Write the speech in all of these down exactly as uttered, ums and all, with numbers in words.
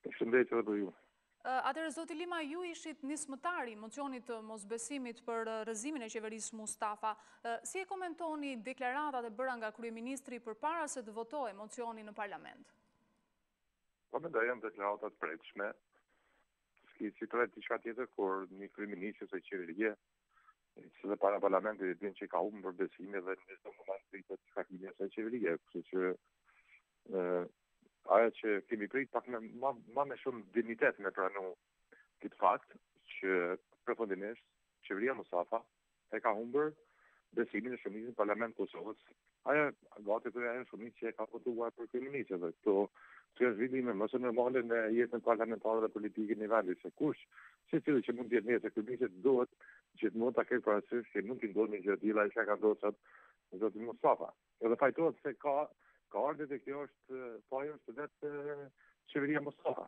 Përshëndetje edhe për ju. Atëherë, zoti Lima, ju ishit nismëtari i mocionit të mosbesimit për rrëzimin e qeverisë Mustafa. Si e komentoni deklaratat e bëra nga kryeministri përpara se të votojë mocioni në parlament? Po mendoj janë deklaratat prekshme. S'ki si të vetë diçka tjetër kur një kryeminist ose qeverie se dhe para parlamentit e din që ka humbur besimin dhe në çdo moment pritet shkakimi e qeverie, kështu që ë ajo që kemi prit pak me, ma, ma me shumë dignitet me pranu këtë fakt që përfundimisht qeveria Mustafa e ka humbur besimin e shumicës në Parlament Kosovës. Ajo gati të ajo shumicë që e ka votuar për kryeministin dhe këto që është vidime mësë normale në jetën parlamentare dhe politike në vendit se kush që cilë që mund të jetë një se kryeministit duhet që të mund të ketë parasysh që nuk i ndodhë një gjëdila i që ka ndodhë sot zotin Mustafa. Edhe fajtohet se ka ka ardhur dhe kjo është po ajo është vetë qeveria Mustafa.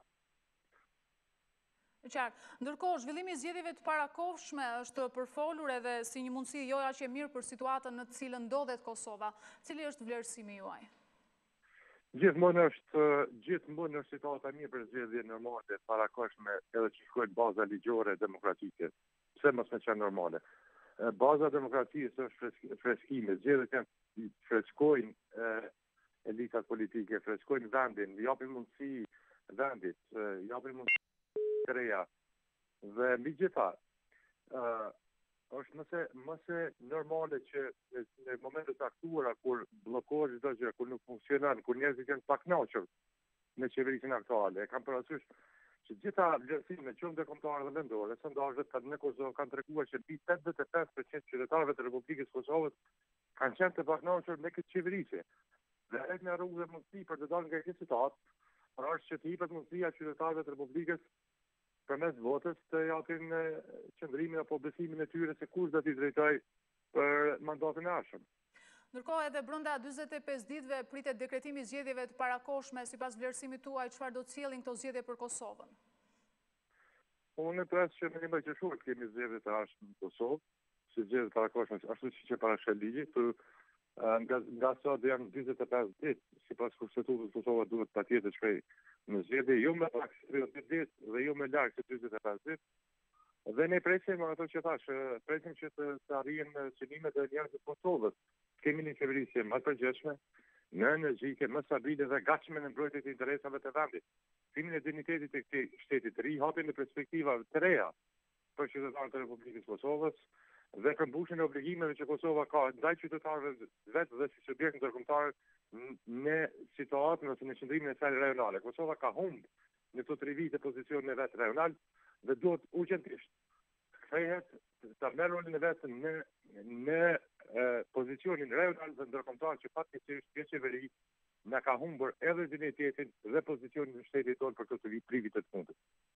Qartë. Ndërkohë, zhvillimi i zgjedhjeve të parakohshme është përfolur edhe si një mundësi jo aq e mirë për situatën në të cilën ndodhet Kosova. Cili është vlerësimi juaj? Gjithmonë është gjithmonë është situata mirë për zgjedhje normale të parakohshme edhe që shkojnë baza ligjore demokratike. Pse mos me qenë normale? Baza demokracisë është freskime, zgjedhjet janë freskojnë elitat politike, freskojnë vendin, japin mundësi vendit, japin mundësi të reja. Dhe mbi gjitha, uh, është mëse, mëse normale që në momentet të aktuara, kur bllokohet çdo gjë, kur nuk funksionon, kur njerëzit janë pa kënaqur me qeverisjen aktuale, e kam parasysh që gjitha vlerësimet që ndërkombëtare dhe vendore, sondazhet në Kosovë kanë treguar që mbi tetëdhjetë e pesë përqind të qytetarëve të Republikës Kosovës kanë qenë të pakënaqur me këtë qeverisje. Dhe e në rrugë dhe mundësi për të dalë nga këtë situatë, por është që të jepet mundësia qytetarëve të Republikës përmes votës të japin qëndrimin apo besimin e tyre se kush do t'i drejtojë për mandatin e ardhshëm. Ndërkohë edhe brenda dyzet e pesë ditëve pritet dekretimi i zgjedhjeve të parakohshme, sipas vlerësimit tuaj, çfarë do të sjellin këto zgjedhje për Kosovën? Unë pres që në një më qëshuar kemi zgjedhje të ardhshme në Kosovë, si zgjedhje të parakohshme, ashtu siç e parashkruaj ligji, nga nga sa dhe janë dyzet e pesë ditë, sipas Konstitutës Kosova duhet patjetër të shkojë në zgjedhje jo më pak se tridhjetë ditë dhe jo më larg se dyzet e pesë ditë. Dhe ne presim ato që thash, presim që të, të arrihen qëllimet e njerëzve të Kosovës. Kemi një qeverisje më të përgjithshme, në energjike, më stabile dhe gatshme në mbrojtje të interesave të vendit. Thimin e dinjitetit të këtij shteti të ri, hapjen e perspektivave të reja për qytetarët e Republikës Kosovës dhe përmbushjen e obligimeve që Kosova ka ndaj qytetarëve vetë dhe si subjekt ndërkombëtar në situatën ose në qëndrimin e saj rajonale. Kosova ka humbur në këto tre vite pozicionin e vet rajonal dhe duhet urgjentisht kthehet të merr rolin e vet në në e, pozicionin rajonal dhe ndërkombëtar që fatkeqësisht kjo qeveri na ka humbur edhe dinjitetin dhe pozicionin e shtetit tonë për këto tri vite të fundit.